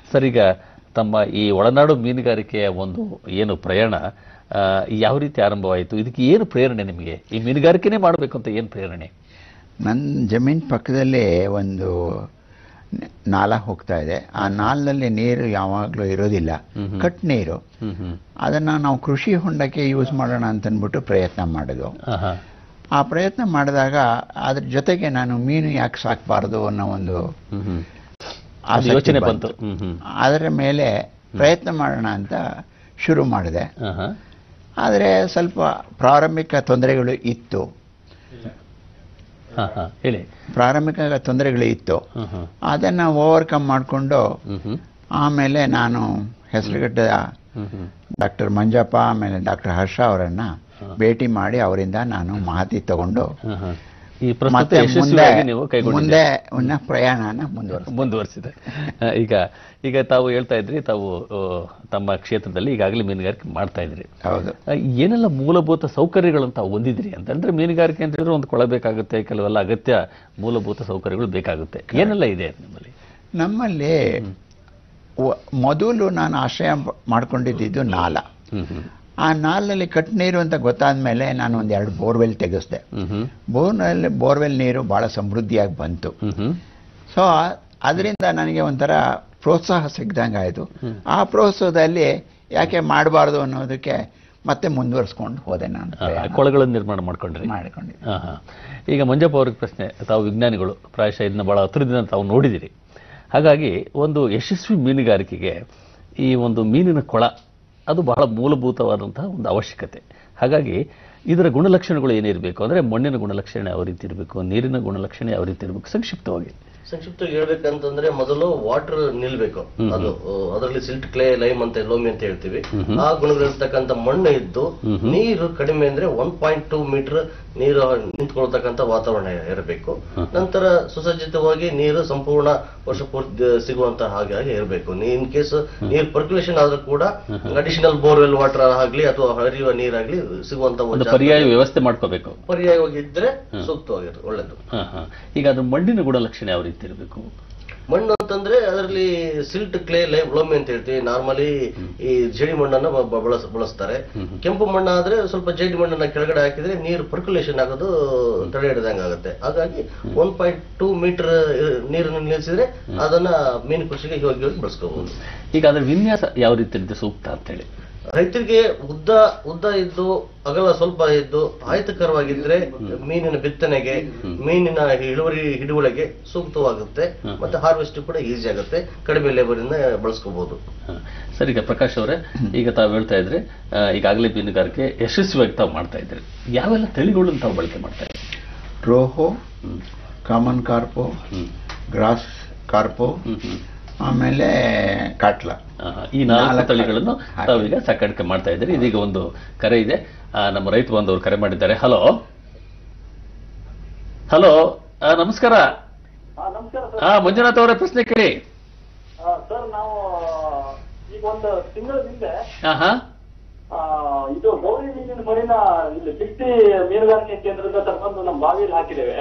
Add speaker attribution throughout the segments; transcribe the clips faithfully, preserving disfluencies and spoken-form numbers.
Speaker 1: Sir, ಈಗ ತಮ್ಮ ಈ ಒಳನಾಡು ಮೀನುಗಾರಿಕೆಯ ಒಂದು ಏನು ಪ್ರಯಾಣ ಯಾವ ರೀತಿ ಆರಂಭವಾಯಿತು? ಇದಕ್ಕೆ ಏನು ಪ್ರೇರಣೆ ನಿಮಗೆ? ಈ ಮೀನುಗಾರಿಕೆನೇ ಮಾಡಬೇಕು ಅಂತ ಏನು ಪ್ರೇರಣೆ?
Speaker 2: ನನ್ನ ಜಮೀನ್ ಪಕ್ಕದಲ್ಲೇ ಒಂದು ನಾಲ ಹೋಗ್ತಾ ಇದೆ. ಆ ನಾಲದಲ್ಲಿ ನೀರು ಯಾವಾಗಲೂ ಇರೋದಿಲ್ಲ, ಕಟ್ ನೀರು. ಅದನ್ನ ನಾವು ಕೃಷಿ ಹೊಂಡಕ್ಕೆ ಯೂಸ್ ಮಾಡೋಣ ಅಂತನ್ಬಿಟ್ಟು ಪ್ರಯತ್ನ ಮಾಡಿದ್ವು. ಆ ಪ್ರಯತ್ನ ಮಾಡಿದಾಗ ಅದ್ರ ಜೊತೆಗೆ ನಾನು ಮೀನು ಯಾಕೆ ಸಾಕಬಾರ್ದು ಅನ್ನೋ ಒಂದು
Speaker 1: ಯೋಚನೆ ಬಂತು.
Speaker 2: ಅದರ ಮೇಲೆ ಪ್ರಯತ್ನ ಮಾಡೋಣ ಅಂತ ಶುರು ಮಾಡಿದೆ. ಆದರೆ ಸ್ವಲ್ಪ ಪ್ರಾರಂಭಿಕ ತೊಂದರೆಗಳು ಇತ್ತು
Speaker 1: ಹೇಳಿ
Speaker 2: ಪ್ರಾರಂಭಿಕ ತೊಂದರೆಗಳು ಇತ್ತು ಅದನ್ನು ಓವರ್ಕಮ್ ಮಾಡಿಕೊಂಡು ಆಮೇಲೆ ನಾನು ಹೆಸರುಘಟ್ಟದ ಡಾಕ್ಟರ್ ಮಂಜಪ್ಪ ಆಮೇಲೆ ಡಾಕ್ಟರ್ ಹರ್ಷ ಅವರನ್ನ ಭೇಟಿ ಮಾಡಿ ಅವರಿಂದ ನಾನು ಮಾಹಿತಿ ತಗೊಂಡು ಮತ್ತೆ ಮುಂದೆ ಪ್ರಯಾಣನ
Speaker 1: ಮುಂದುವರಿಸಿದೆ. ಈಗ ಈಗ ತಾವು ಹೇಳ್ತಾ ಇದ್ರಿ, ತಾವು ತಮ್ಮ ಕ್ಷೇತ್ರದಲ್ಲಿ ಈಗಾಗಲೇ ಮೀನುಗಾರಿಕೆ ಮಾಡ್ತಾ ಇದ್ರಿ.
Speaker 2: ಹೌದು.
Speaker 1: ಏನೆಲ್ಲ ಮೂಲಭೂತ ಸೌಕರ್ಯಗಳನ್ನು ತಾವು ಹೊಂದಿದ್ರಿ ಅಂತಂದ್ರೆ, ಮೀನುಗಾರಿಕೆ ಅಂತ ಹೇಳಿದ್ರೆ ಒಂದು ಕೊಳ ಬೇಕಾಗುತ್ತೆ, ಕೆಲವೆಲ್ಲ ಅಗತ್ಯ ಮೂಲಭೂತ ಸೌಕರ್ಯಗಳು ಬೇಕಾಗುತ್ತೆ. ಏನೆಲ್ಲ ಇದೆ ನಿಮ್ಮಲ್ಲಿ?
Speaker 2: ನಮ್ಮಲ್ಲಿ ಮೊದಲು ನಾನು ಆಶ್ರಯ ಮಾಡ್ಕೊಂಡಿದ್ದು ನಾಲ. ಆ ನಾಲಲ್ಲಿ ಕಟ್ ನೀರು ಅಂತ ಗೊತ್ತಾದ ಮೇಲೆ ನಾನು ಒಂದು ಎರಡು ಬೋರ್ವೆಲ್ ತೆಗೆಸ್ದೆ. ಬೋರ್ವೆಲ್ ಬೋರ್ವೆಲ್ ನೀರು ಬಹಳ ಸಮೃದ್ಧಿಯಾಗಿ ಬಂತು. ಸೊ ಅದರಿಂದ ನನಗೆ ಒಂಥರ ಪ್ರೋತ್ಸಾಹ ಸಿಗ್ದಂಗೆ ಆಯಿತು. ಆ ಪ್ರೋತ್ಸಾಹದಲ್ಲಿ ಯಾಕೆ ಮಾಡಬಾರ್ದು ಅನ್ನೋದಕ್ಕೆ ಮತ್ತೆ ಮುಂದುವರಿಸ್ಕೊಂಡು ಹೋದೆ. ನಾನು
Speaker 1: ಕೊಳಗಳನ್ನು ನಿರ್ಮಾಣ ಮಾಡ್ಕೊಂಡ್ರಿ
Speaker 2: ಮಾಡ್ಕೊಂಡಿದ್ದೆ.
Speaker 1: ಈಗ ಮಂಜಪ್ಪ ಅವ್ರಿಗೆ ಪ್ರಶ್ನೆ, ತಾವು ವಿಜ್ಞಾನಿಗಳು, ಪ್ರಾಯಶಃ ಇದನ್ನ ಬಹಳ ಹತ್ತಿರದಿಂದ ತಾವು ನೋಡಿದಿರಿ. ಹಾಗಾಗಿ ಒಂದು ಯಶಸ್ವಿ ಮೀನುಗಾರಿಕೆಗೆ ಈ ಒಂದು ಮೀನಿನ ಕೊಳ ಅದು ಬಹಳ ಮೂಲಭೂತವಾದಂತಹ ಒಂದು ಅವಶ್ಯಕತೆ. ಹಾಗಾಗಿ ಇದರ ಗುಣಲಕ್ಷಣಗಳು ಏನಿರಬೇಕು ಅಂದರೆ, ಮಣ್ಣಿನ ಗುಣಲಕ್ಷಣ ಯಾವ ರೀತಿ ಇರಬೇಕು, ನೀರಿನ ಗುಣಲಕ್ಷಣ ಯಾವ ರೀತಿ ಇರಬೇಕು? ಸಂಕ್ಷಿಪ್ತವಾಗಿ
Speaker 3: ಸಂಕ್ಷಿಪ್ತವಾಗಿ ಹೇಳ್ಬೇಕಂತಂದ್ರೆ, ಮೊದಲು ವಾಟರ್ ನಿಲ್ಬೇಕು. ಅದು ಅದರಲ್ಲಿ ಸಿಲ್ಟ್, ಕ್ಲೇ, ಲೈಮ್ ಅಂತ ಲೋಮಿ ಅಂತ ಹೇಳ್ತೀವಿ. ಆ ಗುಣಗಳಿರ್ತಕ್ಕಂಥ ಮಣ್ಣು ಇದ್ದು ನೀರು ಕಡಿಮೆ ಅಂದ್ರೆ ಒನ್ ಪಾಯಿಂಟ್ ಟೂ ಮೀಟರ್ ನೀರು ನಿಂತ್ಕೊಳ್ತಕ್ಕಂಥ ವಾತಾವರಣ ಇರಬೇಕು. ನಂತರ ಸುಸಜ್ಜಿತವಾಗಿ ನೀರು ಸಂಪೂರ್ಣ ವರ್ಷ ಪೂರ್ತಿ ಸಿಗುವಂತ ಹಾಗೆ ಇರಬೇಕು. ಇನ್ ಕೇಸ್ ನೀರ್ ಪರ್ಕ್ಯುಲೇಷನ್ ಆದ್ರೂ ಕೂಡ ಅಡಿಷನಲ್ ಬೋರ್ವೆಲ್ ವಾಟರ್ ಆಗ್ಲಿ ಅಥವಾ ಹರಿಯುವ ನೀರಾಗ್ಲಿ ಸಿಗುವಂತ
Speaker 1: ಪರ್ಯಾಯ ವ್ಯವಸ್ಥೆ ಮಾಡ್ಕೋಬೇಕು.
Speaker 3: ಪರ್ಯಾಯವಾಗಿ ಇದ್ರೆ ಸೂಕ್ತವಾಗಿರುತ್ತೆ, ಒಳ್ಳೇದು.
Speaker 1: ಈಗ ಅದು ಮಣ್ಣಿನ ಗುಣಲಕ್ಷಣ ಯಾವ ರೀತಿ ಇರಬೇಕು?
Speaker 3: ಮಣ್ಣು ಅಂತಂದ್ರೆ ಅದರಲ್ಲಿ ಸಿಲ್ಟ್, ಕ್ಲೇ, ಲೈಮ್, ಲೋಮಿ ಅಂತ ಹೇಳ್ತೀವಿ. ನಾರ್ಮಲಿ ಈ ಜೇಡಿ ಮಣ್ಣನ್ನ ಬಳಸ್ ಬಳಸ್ತಾರೆ. ಕೆಂಪು ಮಣ್ಣಾದ್ರೆ ಸ್ವಲ್ಪ ಜೇಡಿ ಮಣ್ಣನ್ನ ಕೆಳಗಡೆ ಹಾಕಿದ್ರೆ ನೀರು ಪರ್ಕ್ಯುಲೇಷನ್ ಆಗೋದು ತಡೆ ಹಿಡಿದಂಗೆ ಆಗುತ್ತೆ. ಹಾಗಾಗಿ ಒನ್ ಪಾಯಿಂಟ್ ಟೂ ಮೀಟರ್ ನೀರನ್ನು ನಿಲ್ಲಿಸಿದ್ರೆ ಅದನ್ನ ಮೀನು ಕೃಷಿಗೆ ಹೋಗಿ ಹೋಗಿ ಬಳಸ್ಕೋಬಹುದು.
Speaker 1: ಈಗ ಅದ್ರ ವಿನ್ಯಾಸ ಯಾವ ರೀತಿ ಸೂಕ್ತ ಅಂತ ಹೇಳಿ,
Speaker 3: ರೈತರಿಗೆ ಉದ್ದ ಉದ್ದ ಇದ್ದು ಅಗಲ ಸ್ವಲ್ಪ ಇದ್ದು ಆಯತಕರವಾಗಿದ್ರೆ ಮೀನಿನ ಬಿತ್ತನೆಗೆ, ಮೀನಿನ ಇಳುವರಿ ಹಿಡುವಳಿಗೆ ಸೂಕ್ತವಾಗುತ್ತೆ. ಮತ್ತೆ ಹಾರ್ವೆಸ್ಟ್ ಕೂಡ ಈಸಿ ಆಗುತ್ತೆ, ಕಡಿಮೆ ಲೇಬರ್ ಇಂದ ಬಳಸ್ಕೋಬಹುದು.
Speaker 1: ಸರ್, ಈಗ ಪ್ರಕಾಶ್ ಅವರೇ, ಈಗ ತಾವು ಹೇಳ್ತಾ ಇದ್ರಿ ಈಗಾಗಲೇ ಮೀನುಗಾರಿಕೆ ಯಶಸ್ವಿಯಾಗಿ ತಾವು ಮಾಡ್ತಾ ಇದ್ರಿ. ಯಾವೆಲ್ಲ ತಳಿಗಳನ್ನು ತಾವು ಬಳಕೆ ಮಾಡ್ತಾ ಇದ್ರಿ?
Speaker 2: ರೋಹೋ, ಕಾಮನ್ ಕಾರ್ಪೋ, ಗ್ರಾಸ್ ಕಾರ್ಪೋ, ಆಮೇಲೆ ಕಾಟ್ಲಾ,
Speaker 1: ಈ ನಾಲ್ಕು ತಳಿಗಳನ್ನು ತಾವೀಗ ಸಾಕಾಣಿಕೆ ಮಾಡ್ತಾ ಇದ್ದೀರಿ. ಇದೀಗ ಒಂದು ಕರೆ ಇದೆ, ನಮ್ಮ ರೈತ ಬಂದವರು ಕರೆ ಮಾಡಿದ್ದಾರೆ. ಹಲೋ ಹಲೋ ನಮಸ್ಕಾರ. ಹಾ, ಮಂಜುನಾಥ್ ಅವರ ಪ್ರಶ್ನೆ ಕೇಳಿ.
Speaker 4: ಸರ್, ನಾವು ಈಗ ಒಂದು ತಿಂಗಳ ಹಿಂದೆ
Speaker 1: ಹಾ
Speaker 4: ಇದು ಗೌರಿ ಮೀನಿನ ಮರಿನ ಇಲ್ಲಿ ಸಿಕ್ತಿ ಮೀನುಗಾರಿಕೆ ಕೇಂದ್ರದಿಂದ ತಗೊಂಡು ನಮ್ಮ ಬಾವಿಯಲ್ಲಿ ಹಾಕಿದ್ದೇವೆ.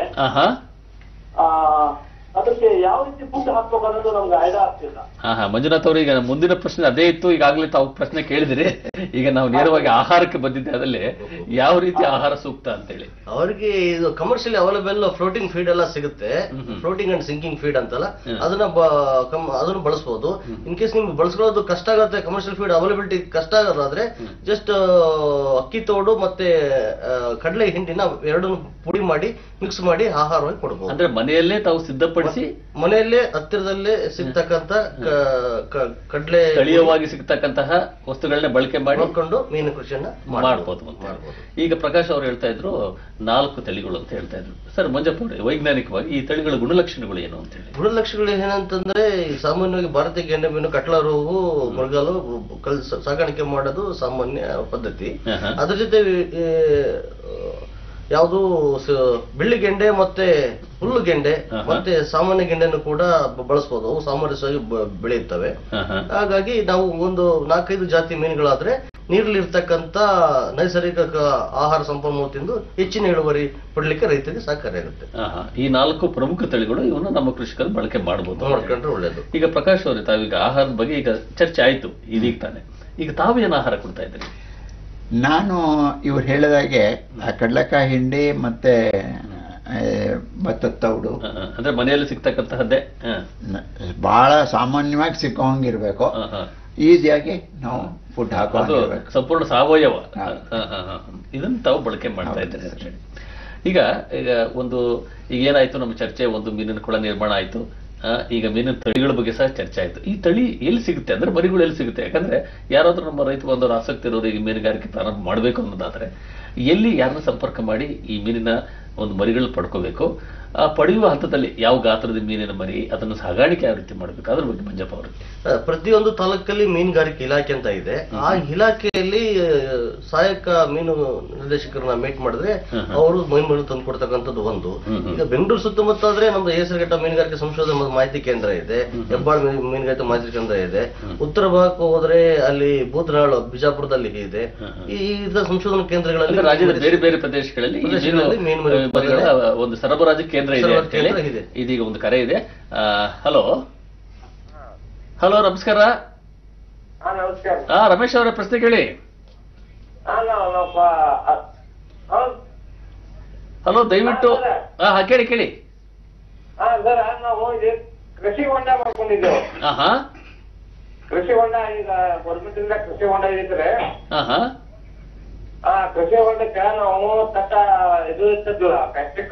Speaker 4: ಅದಕ್ಕೆ ಯಾವ ರೀತಿ ಫುಡ್ ಹಾಕ್ಬೇಕು ಅನ್ನೋದು ನಮ್ಗೆ ಐಡಿಯಾ ಆಗ್ತಿಲ್ಲ.
Speaker 1: ಹಾ ಹಾ ಮಂಜುನಾಥ್ ಅವರು, ಈಗ ಮುಂದಿನ ಪ್ರಶ್ನೆ ಅದೇ ಇತ್ತು. ಈಗಾಗಲೇ ತಾವು ಪ್ರಶ್ನೆ ಕೇಳಿದ್ರಿ, ಈಗ ನಾವು ನೇರವಾಗಿ ಆಹಾರಕ್ಕೆ ಬಂದಿದ್ದೆ. ಅದರಲ್ಲಿ ಯಾವ ರೀತಿ ಆಹಾರ ಸೂಕ್ತ ಅಂತ ಹೇಳಿ,
Speaker 3: ಅವರಿಗೆ ಇದು ಕಮರ್ಷಿಯಲಿ ಅವೈಲೇಬಲ್ ಫ್ಲೋಟಿಂಗ್ ಫೀಡ್ ಎಲ್ಲ ಸಿಗುತ್ತೆ. ಫ್ಲೋಟಿಂಗ್ ಅಂಡ್ ಸಿಂಕಿಂಗ್ ಫೀಡ್ ಅಂತಲ್ಲ, ಅದನ್ನ ಅದನ್ನು ಬಳಸಬಹುದು. ಇನ್ ಕೇಸ್ ನಿಮ್ಗೆ ಬಳಸ್ಕೊಳ್ಳೋದು ಕಷ್ಟ ಆಗುತ್ತೆ, ಕಮರ್ಷಿಯಲ್ ಫೀಡ್ ಅವೈಲಬಿಲಿಟಿ ಕಷ್ಟ ಆಗೋದಾದ್ರೆ ಜಸ್ಟ್ ಅಕ್ಕಿ ತೋಡು ಮತ್ತೆ ಕಡಲೆ ಹಿಂಡಿನ ಎರಡನ್ನು ಪುಡಿ ಮಾಡಿ ಮಿಕ್ಸ್ ಮಾಡಿ ಆಹಾರವಾಗಿ ಕೊಡಬಹುದು.
Speaker 1: ಅಂದ್ರೆ ಮನೆಯಲ್ಲೇ ತಾವು ಸಿದ್ಧಪಡಿಸಿ,
Speaker 3: ಮನೆಯಲ್ಲೇ ಹತ್ತಿರದಲ್ಲೇ ಸಿಗ್ತಕ್ಕಂತ ಕಡಲೆ
Speaker 1: ಸ್ಥಳೀಯವಾಗಿ ಸಿಗ್ತಕ್ಕಂತಹ ವಸ್ತುಗಳನ್ನ ಬಳಕೆ ಮಾಡಿಕೊಂಡು
Speaker 3: ಮೀನು ಕೃಷಿಯನ್ನ
Speaker 1: ಮಾಡಬಹುದು. ಈಗ ಪ್ರಕಾಶ್ ಅವರು ಹೇಳ್ತಾ ಇದ್ರು ನಾಲ್ಕು ತಳಿಗಳು ಅಂತ ಹೇಳ್ತಾ ಇದ್ರು. ಸರ್ ಮಂಜಪ್ಪ ಅವರೇ, ವೈಜ್ಞಾನಿಕವಾಗಿ ಈ ತಳಿಗಳ ಗುಣಲಕ್ಷಣಗಳು ಏನು ಅಂತ ಹೇಳಿ?
Speaker 3: ಗುಣಲಕ್ಷಣಗಳು ಏನಂತಂದ್ರೆ, ಸಾಮಾನ್ಯವಾಗಿ ಭಾರತೀಯ ಗೆಂಡೆ ಮೀನು, ಕಟ್ಲಾ ರೋಹು, ಮೃಗಾಲು ಸಾಗಾಣಿಕೆ ಮಾಡೋದು ಸಾಮಾನ್ಯ ಪದ್ಧತಿ. ಅದ್ರ ಜೊತೆ ಯಾವುದು ಬೆಳ್ಳಿ ಗೆಂಡೆ ಮತ್ತೆ ಹುಲ್ಲು ಗೆಂಡೆ ಮತ್ತೆ ಸಾಮಾನ್ಯ ಗೆಂಡೆಯನ್ನು ಕೂಡ ಬಳಸಬಹುದು. ಅವು ಸಾಮರಸ್ಯವಾಗಿ ಬೆಳೆಯುತ್ತವೆ. ಹಾಗಾಗಿ ನಾವು ಒಂದು ನಾಲ್ಕೈದು ಜಾತಿ ಮೀನುಗಳಾದ್ರೆ ನೀರಲ್ಲಿರ್ತಕ್ಕಂಥ ನೈಸರ್ಗಿಕ ಆಹಾರ ಸಂಪನ್ಮೂಲ ತಿಂದು ಹೆಚ್ಚಿನ ಇಳುವರಿ ಪಡಲಿಕ್ಕೆ ರೈತರಿಗೆ ಸಹಕಾರಿಯಾಗುತ್ತೆ.
Speaker 1: ಈ ನಾಲ್ಕು ಪ್ರಮುಖ ತಳಿಗಳು ಇವನ್ನ ನಮ್ಮ ಕೃಷಿಕರು ಬಳಕೆ ಮಾಡಬಹುದು,
Speaker 3: ಮಾಡ್ಕೊಂಡ್ರೆ ಒಳ್ಳೇದು.
Speaker 1: ಈಗ ಪ್ರಕಾಶ್ ಅವರೇ, ತಾವೀಗ ಆಹಾರದ ಬಗ್ಗೆ ಈಗ ಚರ್ಚೆ ಆಯ್ತು ಇದೀಗ ತಾನೆ, ಈಗ ತಾವು ಏನು ಆಹಾರ ಕೊಡ್ತಾ ಇದ್ರಿ?
Speaker 2: ನಾನು ಇವ್ರು ಹೇಳಿದಾಗೆ ಕಡಲೆಕಾಯಿ ಹಿಂಡಿ ಮತ್ತೆ ಭತ್ತದ ತೌಡು
Speaker 1: ಅಂದ್ರೆ ಮನೆಯಲ್ಲಿ ಸಿಗ್ತಕ್ಕಂತಹದ್ದೇ
Speaker 2: ಬಹಳ ಸಾಮಾನ್ಯವಾಗಿ ಸಿಕ್ಕೋಂಗಿರ್ಬೇಕು, ಈಸಿಯಾಗಿ ನಾವು ಫುಡ್ ಹಾಕೋದು
Speaker 1: ಸಂಪೂರ್ಣ ಸಾವಯವ, ಇದನ್ನ ತಾವು ಬಳಕೆ ಮಾಡ್ತಾ ಇದ್ದೀರಿ. ಈಗ ಈಗ ಒಂದು ಈಗ ಏನಾಯ್ತು ನಮ್ಮ ಚರ್ಚೆ, ಒಂದು ಮೀನಿನ ಕೊಳ ನಿರ್ಮಾಣ ಆಯ್ತು, ಈಗ ಮೀನಿನ ತಳಿಗಳ ಬಗ್ಗೆ ಸಹ ಚರ್ಚೆ ಆಯ್ತು. ಈ ತಳಿ ಎಲ್ಲಿ ಸಿಗುತ್ತೆ ಅಂದ್ರೆ ಮರಿಗಳು ಎಲ್ಲಿ ಸಿಗುತ್ತೆ? ಯಾಕಂದ್ರೆ ಯಾರಾದ್ರೂ ನಮ್ಮ ರೈತ ಬಂದವರು ಆಸಕ್ತಿ ಇರೋರು ಈಗ ಮೀನುಗಾರಿಕೆ ಪ್ರಾರಂಭ ಮಾಡಬೇಕು ಅನ್ನೋದಾದ್ರೆ ಎಲ್ಲಿ ಯಾರನ್ನ ಸಂಪರ್ಕ ಮಾಡಿ ಈ ಮೀನಿನ ಒಂದು ಮರಿಗಳು ಪಡ್ಕೋಬೇಕು, ಆ ಪಡೆಯುವ ಹಂತದಲ್ಲಿ ಯಾವ ಗಾತ್ರದ ಮೀನಿನ ಮರಿ, ಅದನ್ನು ಸಾಗಾಣಿಕೆ ಯಾವ ರೀತಿ ಮಾಡಬೇಕು, ಅದ್ರ ಬಗ್ಗೆ ಮಂಜಪ್ಪ ಅವರು.
Speaker 3: ಪ್ರತಿಯೊಂದು ತಾಲೂಕಲ್ಲಿ ಮೀನುಗಾರಿಕೆ ಇಲಾಖೆ ಅಂತ ಇದೆ. ಆ ಇಲಾಖೆಯಲ್ಲಿ ಸಹಾಯಕ ಮೀನು ನಿರ್ದೇಶಕರನ್ನ ಮೇಟ್ ಮಾಡಿದ್ರೆ ಅವರು ಮೀನುಗಳು ತಂದು ಕೊಡ್ತಕ್ಕಂಥದ್ದು ಒಂದು. ಈಗ ಬೆಂಗಳೂರು ಸುತ್ತಮುತ್ತ ಆದ್ರೆ ನಮ್ದು ಹೆಸರುಘಟ್ಟ ಮೀನುಗಾರಿಕೆ ಸಂಶೋಧನಾ ಮಾಹಿತಿ ಕೇಂದ್ರ ಇದೆ, ಹೆಬ್ಬಾಳ ಮೀನುಗಾರಿಕೆ ಮಾಹಿತಿ ಕೇಂದ್ರ ಇದೆ. ಉತ್ತರ ಭಾಗಕ್ಕೆ ಹೋದ್ರೆ ಅಲ್ಲಿ ಬೂತನಾಳು ಬಿಜಾಪುರದಲ್ಲಿ ಇದೆ. ಈ ಸಂಶೋಧನಾ ಕೇಂದ್ರಗಳಲ್ಲಿ
Speaker 1: ರಾಜ್ಯದ ಬೇರೆ ಬೇರೆ ಪ್ರದೇಶಗಳಲ್ಲಿ ಮೀನು ಒಂದು ಸರಬರಾಜು ಕೇಂದ್ರ ಇದೆ ಅಂತ ಹೇಳಿ ಇದೀಗ ಒಂದು ಕರೆ ಇದೆ. ಹಲೋ ಹಲೋ ನಮಸ್ಕಾರ. ಹಾ ರಮೇಶ್ ಅವರ ಪ್ರಶ್ನೆ ಕೇಳಿ. ಹಲೋ ದಯವಿಟ್ಟು ಹಾ ಕೇಳಿ ಕೇಳಿ.
Speaker 5: ನಾವು ಕೃಷಿ ಹೊಂಡ ಮಾಡ್ಕೊಂಡಿದ್ದೆವು.
Speaker 1: ಹಾ
Speaker 5: ಕೃಷಿ ಹೊಂಡ ಈಗ ಗೌರ್ಮೆಂಟ್ ಇಂದ ಕೃಷಿ ಹೊಂಡ ಇದ್ರೆ
Speaker 1: ಹಾ
Speaker 5: ಆ ಕೃಷಿ ಹೊಂಡಕ್ಕೆ ನಾವು ತಟ್ಟ ಇದು ಇರ್ತದ್ವಲ್ಲ ಪ್ಲಾಸ್ಟಿಕ್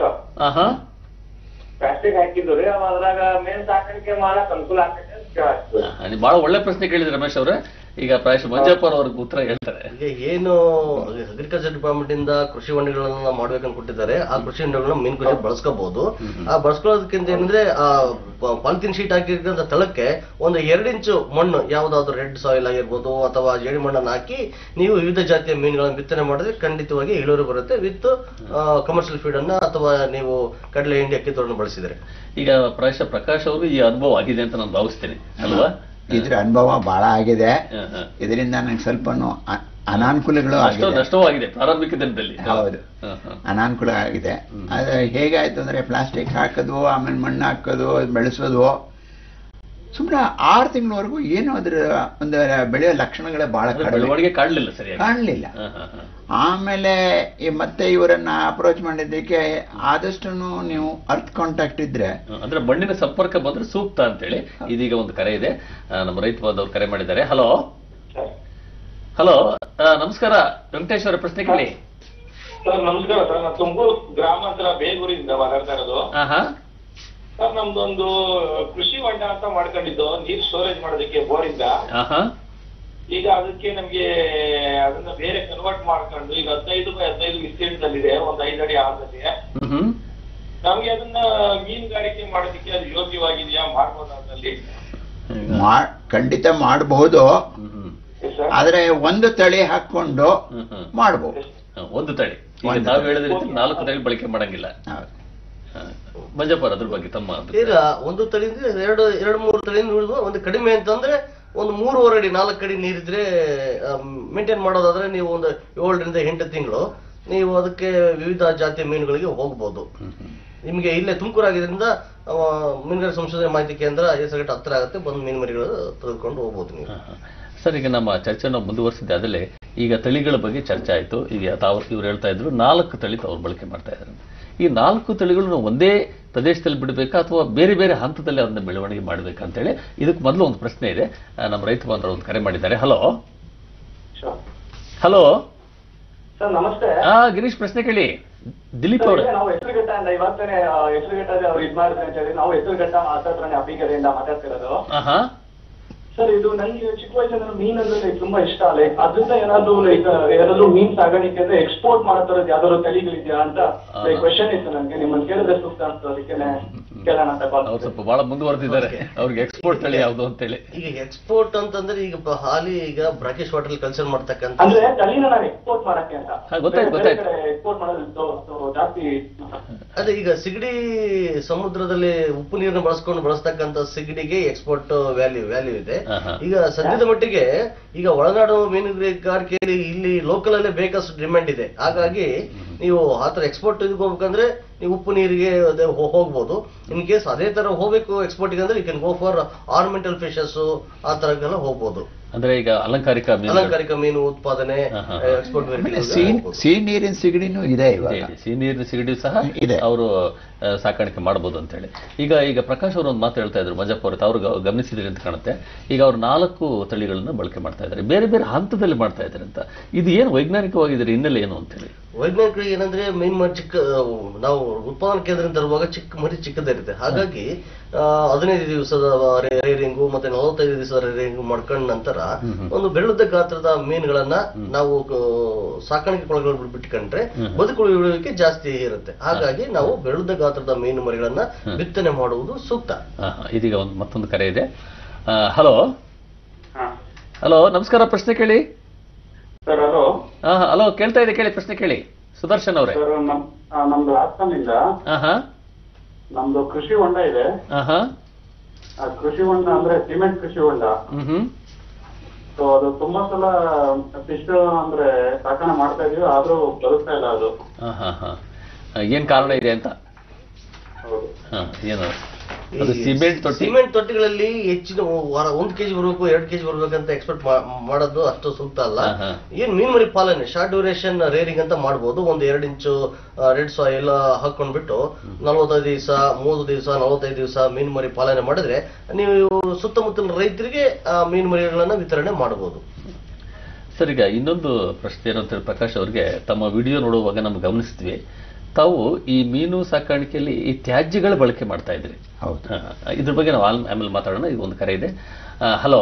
Speaker 5: ಪ್ಲಾಸ್ಟಿಕ್ ಹಾಕಿದ್ವಿ ರೀ. ಅದ್ರಾಗ ಮೇನ್ ಸಾಕಾಣಿಕೆ ಮಾಡಕ್ ಅನುಕೂಲ ಆಗ್ತದೆ.
Speaker 1: ಬಹಳ ಒಳ್ಳೆ ಪ್ರಶ್ನೆ ಕೇಳಿದ್ರಿ ರಮೇಶ್ ಅವ್ರೆ. ಈಗ ಪ್ರಾಯಶಃ ಮಂಜಪ್ಪ ಅವ್ರಿಗೆ ಉತ್ತರ ಹೇಳ್ತಾರೆ.
Speaker 3: ಈಗ ಏನು ಅಗ್ರಿಕಲ್ಚರ್ ಡಿಪಾರ್ಟ್ಮೆಂಟ್ ಇಂದ ಕೃಷಿ ಹೊಂಡಗಳನ್ನ ಮಾಡ್ಬೇಕಂತ ಕೊಟ್ಟಿದ್ದಾರೆ, ಆ ಕೃಷಿ ಹೊಂಡಗಳನ್ನ ಮೀನು ಕೃಷಿ ಬಳಸ್ಕೋಬಹುದು. ಆ ಬಳಸ್ಕೊಳ್ಳೋದಕ್ಕಿಂತ ಏನಂದ್ರೆ ಆ ಪಾಲಿಥಿನ್ ಶೀಟ್ ಹಾಕಿರ್ತಕ್ಕಂಥ ತಳಕ್ಕೆ ಒಂದು ಎರಡು ಇಂಚು ಮಣ್ಣು, ಯಾವ್ದಾದ್ರು ರೆಡ್ ಸಾಯಿಲ್ ಆಗಿರ್ಬೋದು ಅಥವಾ ಜೇಡಿ ಮಣ್ಣನ್ನು ಹಾಕಿ ನೀವು ವಿವಿಧ ಜಾತಿಯ ಮೀನುಗಳನ್ನು ಬಿತ್ತನೆ ಮಾಡಿದ್ರೆ ಖಂಡಿತವಾಗಿ ಇಳುವರಿ ಬರುತ್ತೆ. ವಿತ್ ಕಮರ್ಷಿಯಲ್ ಫೀಡ್ ಅನ್ನ ಅಥವಾ ನೀವು ಕಡಲೆ ಹಿಂಡಿ ಅಕ್ಕಿ ತೋರಣ ಬಳಸಿದ್ರೆ.
Speaker 1: ಈಗ ಪ್ರಾಯಶಃ ಪ್ರಕಾಶ್ ಅವರು ಈ ಅನುಭವ ಆಗಿದೆ ಅಂತ ನಾನು ಭಾವಿಸ್ತೇನೆ ಅಲ್ವಾ?
Speaker 2: ಇದ್ರ ಅನುಭವ ಬಹಳ ಆಗಿದೆ. ಇದರಿಂದ ನನಗೆ ಸ್ವಲ್ಪ ಅನಾನುಕೂಲಗಳು
Speaker 1: ನಷ್ಟವಾಗಿದೆ ಪ್ರಾರಂಭಿಕ ದಿನದಲ್ಲಿ.
Speaker 2: ಹೌದು, ಅನಾನುಕೂಲ ಆಗಿದೆ. ಅದು ಹೇಗಾಯ್ತು ಅಂದ್ರೆ ಪ್ಲಾಸ್ಟಿಕ್ ಹಾಕೋದು, ಆಮೇಲೆ ಮಣ್ಣು ಹಾಕೋದು, ಬೆಳೆಸೋದು, ಸುಮ್ಮನೆ ಆರು ತಿಂಗಳವರೆಗೂ ಏನು ಅದ್ರ ಒಂದು ಬೆಳೆಯೋ ಲಕ್ಷಣಗಳೇ ಬಹಳ
Speaker 1: ಬೆಳವಣಿಗೆ ಕಾಣಲಿಲ್ಲ, ಸರಿ
Speaker 2: ಕಾಣಲಿಲ್ಲ. ಆಮೇಲೆ ಮತ್ತೆ ಇವರನ್ನ ಅಪ್ರೋಚ್ ಮಾಡಿದ್ದಕ್ಕೆ ಆದಷ್ಟು ನೀವು ಅರ್ತ್ ಕಾಂಟ್ಯಾಕ್ಟ್ ಇದ್ರೆ
Speaker 1: ಅಂದ್ರೆ ಮಣ್ಣಿನ ಸಂಪರ್ಕ ಬಂದ್ರೆ ಸೂಕ್ತ ಅಂತೇಳಿ ಇದೀಗ ಒಂದು ಕರೆ ಇದೆ. ನಮ್ಮ ರೈತ ಬಾಂಧವರು ಕರೆ ಮಾಡಿದ್ದಾರೆ. ಹಲೋ ಹಲೋ ನಮಸ್ಕಾರ ವೆಂಕಟೇಶ್ ಅವರ ಪ್ರಶ್ನೆ ಕೇಳಿ.
Speaker 5: ಸರ್ ನಮಸ್ಕಾರ ಸರ್, ನಾನು ತುಮಕೂರು ಗ್ರಾಮಾಂತರ ಬೇಗೂರಿಂದ ಮಾತಾಡ್ತಾ ಇರೋದು. ಸರ್ ನಮ್ದೊಂದು ಕೃಷಿ ಹೊಂಡ ಅಂತ ಮಾಡ್ಕೊಂಡಿದ್ದು ನೀರ್ ಸ್ಟೋರೇಜ್ ಮಾಡೋದಕ್ಕೆ ಬೋರಿಂದ. ಈಗ ಅದಕ್ಕೆ ನಮ್ಗೆ ಅದನ್ನ ಬೇರೆ ಕನ್ವರ್ಟ್ ಮಾಡ್ಕೊಂಡು ಈಗ ಹದಿನೈದು ಬೈ ಹದಿನೈದು ವಿಸ್ತೀರ್ಣದಲ್ಲಿದೆ, ಒಂದ್ ಐದು ಅಡಿ ಆಳದಲ್ಲಿ. ನಮ್ಗೆ ಅದನ್ನ ಮೀನುಗಾರಿಕೆ ಮಾಡೋದಕ್ಕೆ ಅದು ಯೋಗ್ಯವಾಗಿದೆಯಾ, ಮಾಡ್ಬೋದು ಅದ್ರಲ್ಲಿ?
Speaker 2: ಖಂಡಿತ ಮಾಡಬಹುದು, ಆದ್ರೆ ಒಂದು ತಳಿ ಹಾಕೊಂಡು ಮಾಡಬಹುದು.
Speaker 1: ಒಂದು ತಳಿ ತಾವು ಹೇಳಿದ ರೀತಿ ನಾಲ್ಕು ತಳಿ ಬಳಕೆ ಮಾಡಂಗಿಲ್ಲ. ಮಂಜಪ್ಪ ಅದ್ರ ಬಗ್ಗೆ ತಮ್ಮ
Speaker 3: ಈಗ ಒಂದು ತಳಿ ಎರಡು ಎರಡು ಮೂರು ತಳಿ ಉಳಿದು ಒಂದು ಕಡಿಮೆ ಅಂತಂದ್ರೆ ಒಂದು ಮೂರುವರೆ ಅಡಿ ನಾಲ್ಕು ಅಡಿ ನೀರಿದ್ರೆ ಮೇಂಟೈನ್ ಮಾಡೋದಾದ್ರೆ ನೀವು ಒಂದು ಏಳರಿಂದ ಎಂಟು ತಿಂಗಳು ನೀವು ಅದಕ್ಕೆ ವಿವಿಧ ಜಾತಿಯ ಮೀನುಗಳಿಗೆ ಹೋಗ್ಬೋದು. ನಿಮಗೆ ಇಲ್ಲೇ ತುಮಕೂರು ಆಗಿದ್ರಿಂದ ಮೀನುಗಾರಿಕೆ ಸಂಶೋಧನೆ ಮಾಹಿತಿ ಕೇಂದ್ರ ಹೆಸರುಘಟ್ಟ ಹತ್ತಿರ ಆಗುತ್ತೆ, ಬಂದು ಮೀನು ಮರಿಗಳು ತೆಗೆದುಕೊಂಡು ಹೋಗ್ಬೋದು ನೀವು.
Speaker 1: ಸರ್, ಈಗ ನಮ್ಮ ಚರ್ಚೆನ ಮುಂದುವರಿಸಿದ್ದೆ. ಅದಲ್ಲೇ ಈಗ ತಳಿಗಳ ಬಗ್ಗೆ ಚರ್ಚೆ ಆಯಿತು. ಈಗ ತಾವು ಇವ್ರು ಹೇಳ್ತಾ ಇದ್ರು ನಾಲ್ಕು ತಳಿ ತಾವು ಬಳಕೆ ಮಾಡ್ತಾ ಇದ್ದಾರೆ. ಈ ನಾಲ್ಕು ತಳಿಗಳನ್ನು ಒಂದೇ ಪ್ರದೇಶದಲ್ಲಿ ಬಿಡಬೇಕಾ ಅಥವಾ ಬೇರೆ ಬೇರೆ ಹಂತದಲ್ಲಿ ಅದನ್ನ ಬೆಳವಣಿಗೆ ಮಾಡಬೇಕಾ ಅಂತೇಳಿ ಇದಕ್ಕೆ ಮೊದಲು ಒಂದು ಪ್ರಶ್ನೆ ಇದೆ. ನಮ್ಮ ರೈತ ಬಾಂಧವರು ಒಂದು ಕರೆ ಮಾಡಿದ್ದಾರೆ. ಹಲೋ ಹಲೋ
Speaker 5: ಸರ್ ನಮಸ್ತೆ.
Speaker 1: ಹಾ ಗಿರೀಶ್ ಪ್ರಶ್ನೆ ಕೇಳಿ. ದಿಲೀಪ್ ಅವರು
Speaker 5: ನಾವು ಹೆಸರುಘಟ್ಟ ಅಂತ ಇವತ್ತೇ ಹೆಸರುಘಟ್ಟದಲ್ಲಿ ಅವ್ರು ಇದ್ ಮಾಡಿದ್ರೆ ಅಂತ ಹೇಳಿ ನಾವು ಹೆಸರುಘಟ್ಟ ಮಾತಾಡ್ತಾನೆ ಅಭಿಗೆರೆಯಿಂದ ಮಾತಾಡ್ತಿರೋದು. ಸರ್ ಇದು ನನಗೆ ಚಿಕ್ಕ ವಯಸ್ಸಿನ ಮೀನಂದ್ರೆ ತುಂಬಾ ಇಷ್ಟ. ಲೈಕ್ ಅದರಿಂದ ಏನಾದ್ರು ಲೈಕ್ ಏನಾದ್ರು ಮೀನ್ ಸಾಗಾಣಿಕೆ ಅಂದ್ರೆ ಎಕ್ಸ್ಪೋರ್ಟ್ ಮಾಡೋ ತರದ್ ಯಾವ್ದಾದ್ರು ತಳಿಗಳಿದ್ಯಾ ಅಂತ ಲೈಕ್ ಕ್ವೆಶನ್ ಇತ್ತು ನನಗೆ. ನಿಮ್ಮನ್ನ ಕೇಳಿದ್ರೆ ಸೂಕ್ತ ಅಂತ ಅದಕ್ಕೇನೆ.
Speaker 4: ಕೇಳೋಣ ಅಂತ call
Speaker 1: ಅವ್ರು ಸ್ವಲ್ಪ ಬಹಳ ಮುಂದುವರೆದಿದ್ದಾರೆ. ಅವ್ರಿಗೆ ಎಕ್ಸ್ಪೋರ್ಟ್ ತಳಿ ಯಾವುದು ಅಂತೇಳಿ.
Speaker 3: ಈಗ ಎಕ್ಸ್ಪೋರ್ಟ್ ಅಂತಂದ್ರೆ ಈಗ ಪ- ಹಾಲಿ ಈಗ ಬ್ರಾಕಿಶ್ ವಾಟರ್ ಕಲ್ಚರ್ ಮಾಡ್ತಕ್ಕಂಥ
Speaker 4: ಅಂದ್ರೆ ತಳಿನ ನಾನು ಎಕ್ಸ್ಪೋರ್ಟ್ ಮಾಡಕ್ಕೆ ಅಂತ
Speaker 1: ಹಾ, ಗೊತ್ತಾಯ್ತು, ಗೊತ್ತಾಯ್ತು.
Speaker 4: ಎಕ್ಸ್ಪೋರ್ಟ್ ಮಾಡೋದು ಸೊ- ಸೊ ಜಾಸ್ತಿ
Speaker 3: ಅದೇ ಈಗ ಸಿಗಡಿ ಸಮುದ್ರದಲ್ಲಿ ಉಪ್ಪು ನೀರನ್ನು ಬಳಸ್ಕೊಂಡು ಬಳಸ್ತಕ್ಕಂಥ ಸಿಗಡಿಗೆ ಎಕ್ಸ್ಪೋರ್ಟ್ ವ್ಯಾಲ್ಯೂ ವ್ಯಾಲ್ಯೂ ಇದೆ.
Speaker 1: ಹಾ, ಹಾ.
Speaker 3: ಈಗ ಸದ್ಯದ ಮಟ್ಟಿಗೆ ಈಗ ಒಳನಾಡು ಮೀನುಗಾರಿಕೆಯಲ್ಲಿ ಇಲ್ಲಿ ಲೋಕಲ್ ಅಲ್ಲೇ ಬೇಕಷ್ಟು ಡಿಮ್ಯಾಂಡ್ ಇದೆ. ಹಾಗಾಗಿ ನೀವು ಆತರ ಎಕ್ಸ್ಪೋರ್ಟ್ ಹೋಗ್ಬೇಕಂದ್ರೆ ನೀವು ಉಪ್ಪು ನೀರಿಗೆ ಅದೇ ಹೋ- ಹೋಗ್ಬೋದು. ಇನ್ ಕೇಸ್ ಅದೇ ತರ ಹೋಗ್ಬೇಕು ಎಕ್ಸ್ಪೋರ್ಟ್ಗೆ ಅಂದ್ರೆ you can go for ornamental fishes ಆ ತರಕ್ಕೆಲ್ಲ ಹೋಗ್ಬೋದು.
Speaker 1: ಅಂದ್ರೆ ಈಗ ಅಲಂಕಾರಿಕ ಮೀನು
Speaker 3: ಅಲಂಕಾರಿಕ ಮೀನು ಉತ್ಪಾದನೆ
Speaker 1: ಹಾ, ಹಾ.
Speaker 3: ಎಕ್ಸ್ಪೋರ್ಟ್
Speaker 2: ಆಮೇಲೆ ಸಿಹಿ ಸಿಹಿ ನೀರಿನ ಸಿಗಡಿನೂ ಇದೆ ಇವಾಗ.
Speaker 1: ಸಿಹಿ ನೀರಿನ ಸಿಗಡಿ ಸಹ
Speaker 2: ಇದೆ.
Speaker 1: ಅವರು ಸಾಕಾಣಿಕೆ ಮಾಡಬಹುದು ಅಂತ ಹೇಳಿ. ಈಗ ಈಗ ಪ್ರಕಾಶ್ ಅವರು ಒಂದು ಮಾತು ಹೇಳ್ತಾ ಇದ್ರು, ಮಂಜಪ್ಪ ಅವರು ಅವ್ರು ಗ- ಗಮನಿಸಿದ್ರಿ ಅಂತ ಕಾಣುತ್ತೆ. ಈಗ ಅವ್ರು ನಾಲ್ಕು ತಳಿಗಳನ್ನು ಬಳಕೆ ಮಾಡ್ತಾ ಇದ್ದಾರೆ, ಬೇರೆ ಬೇರೆ ಹಂತದಲ್ಲಿ ಮಾಡ್ತಾ ಇದ್ದಾರೆ ಅಂತ. ಇದು ಏನು ವೈಜ್ಞಾನಿಕವಾಗಿದ್ರೆ ಹಿನ್ನೆಲೆ ಏನು ಅಂತ ಹೇಳಿ?
Speaker 3: ವೈಜ್ಞಾನಿಕರಿಗೆ ಏನಂದ್ರೆ ಮೀನ್ ಮರಿ ಚಿಕ್ಕ ನಾವು ಉತ್ಪಾದನಾ ಕೇಂದ್ರದಿಂದ ತರುವಾಗ ಚಿಕ್ಕ ಮರಿ ಚಿಕ್ಕದಿರುತ್ತೆ. ಹಾಗಾಗಿ ಆ, ಹದಿನೈದು ದಿವಸದ ರೇರಿಂಗು ಮತ್ತೆ ನಲವತ್ತೈದು ದಿವಸದ ರೇರಿಂಗು ಮಾಡ್ಕೊಂಡ ನಂತರ ಒಂದು ಬೆಳ್ಳದ ಗಾತ್ರದ ಮೀನುಗಳನ್ನ ನಾವು ಆ, ಸಾಕಾಣಿಕೆ ಕೊಳಗಳು ಬಿಟ್ಕೊಂಡ್ರೆ ಬದುಕುಳಿಯುವಿಕೆ ಜಾಸ್ತಿ ಇರುತ್ತೆ. ಹಾಗಾಗಿ ನಾವು ಬೆಳ್ಳದ ಗಾತ್ರದ ಮೀನು ಮರಿಗಳನ್ನ ಬಿತ್ತನೆ ಮಾಡುವುದು ಸೂಕ್ತ.
Speaker 1: ಹಾ, ಹಾ. ಇದೀಗ ಒಂದು ಮತ್ತೊಂದು ಕರೆ ಇದೆ. ಹಲೋ ಹಲೋ, ನಮಸ್ಕಾರ. ಪ್ರಶ್ನೆ ಕೇಳಿ.
Speaker 4: ಸರ್ ಹಲೋ
Speaker 1: ಹಾ ಹಲೋ, ಕೇಳ್ತಾ ಇದೆ, ಕೇಳಿ, ಪ್ರಶ್ನೆ ಕೇಳಿ. ಸುದರ್ಶನ್ ಅವರೇ.
Speaker 4: ಸರ್ ನಮ್ ಆ, ನಮ್ದು ಹಾಸನಿಂದ
Speaker 1: ಹಾ ಹಾ
Speaker 4: ನಮ್ದು ಕೃಷಿ ಹೊಂಡ ಇದೆ.
Speaker 1: ಹಾ ಹಾ
Speaker 4: ಆ ಕೃಷಿ ಹೊಂಡ ಅಂದ್ರೆ ಸಿಮೆಂಟ್ ಕೃಷಿ ಹೊಂಡ.
Speaker 1: ಹ್ಮ್ ಹ್ಮ್
Speaker 4: ಸೊ ಅದು ತುಂಬಾ ಸಲ ಫಿಶ್ ಅಂದ್ರೆ ಸಾಕಣೆ ಮಾಡ್ತಾ ಇದೀವಿ, ಆದ್ರೂ ಬದುಕ್ತಾ ಇಲ್ಲ ಅದು.
Speaker 1: ಹಾ ಹಾ ಹಾ ಏನ್ ಕಾರಣ ಇದೆ ಅಂತ?
Speaker 4: ಹೌದು.
Speaker 1: ಹಾ, ಏನು ಅದು ಸಿಮೆಂಟ್ ತೊಟ್ಟಿ?
Speaker 3: ಸಿಮೆಂಟ್ ತೊಟ್ಟಿಗಳಲ್ಲಿ ಹೆಚ್ಚಿನ ವಾರ ಒಂದ್ ಕೆಜಿ ಬರ್ಬೇಕು ಎರಡ್ ಕೆಜಿ ಬರ್ಬೇಕಂತ ಎಕ್ಸ್ಪೆಕ್ಟ್ ಮಾಡೋದು ಅಷ್ಟು ಸೂಕ್ತ ಅಲ್ಲ.
Speaker 1: ಹಾ, ಹಾ.
Speaker 3: ಏನ್ ಮೀನ್ ಮರಿ ಪಾಲನೆ ಶಾರ್ಟ್ ಡ್ಯೂರೇಷನ್ ರೇರಿಂಗ್ ಅಂತ ಮಾಡ್ಬೋದು. ಒಂದ್ ಎರಡ್ ಇಂಚು ರೆಡ್ ಸಾಯಿಲ್ ಹಾಕೊಂಡ್ಬಿಟ್ಟು ನಲವತ್ತೈದು ದಿವಸ ಮೂವತ್ತು ದಿವಸ ನಲವತ್ತೈದು ದಿವಸ ಮೀನ್ ಮರಿ ಪಾಲನೆ ಮಾಡಿದ್ರೆ ನೀವು ಸುತ್ತಮುತ್ತಲಿನ ರೈತರಿಗೆ ಆ ಮೀನ್ ಮರಿಗಳನ್ನ ವಿತರಣೆ ಮಾಡಬಹುದು.
Speaker 1: ಸರ್, ಈಗ ಇನ್ನೊಂದು ಪ್ರಶ್ನೆ ಏನು ಅಂತ ಪ್ರಕಾಶ್ ಅವ್ರಿಗೆ, ತಮ್ಮ ವಿಡಿಯೋ ನೋಡುವಾಗ ನಮ್ಗೆ ಗಮನಿಸ್ತೀವಿ, ತಾವು ಈ ಮೀನು ಸಾಕಾಣಿಕೆಯಲ್ಲಿ ಈ ತ್ಯಾಜ್ಯಗಳ ಬಳಕೆ ಮಾಡ್ತಾ ಇದ್ರಿ.
Speaker 2: ಹೌದು.
Speaker 1: ಹಾ, ಇದ್ರ ಬಗ್ಗೆ ನಾವು ಆಲ್- ಆಮೇಲೆ ಮಾತಾಡೋಣ. ಈಗ ಒಂದು ಕರೆ ಇದೆ. ಹಲೋ